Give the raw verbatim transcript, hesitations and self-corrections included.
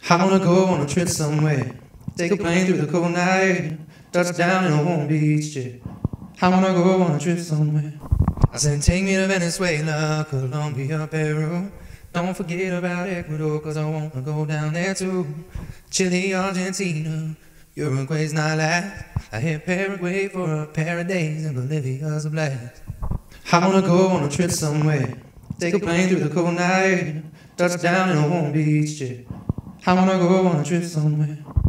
I wanna go on a trip somewhere. Take a plane through the cold night. Touch down in a warm beach chair. I wanna go on a trip somewhere. I said take me to Venezuela, Colombia, Peru. Don't forget about Ecuador, cause I wanna go down there too. Chile, Argentina, Uruguay's not last. I hit Paraguay for a pair of days and Bolivia's a blast. I wanna go on a trip somewhere. Take a plane through the cold night. Touch down in a warm beach chair. I wanna go on a trip somewhere.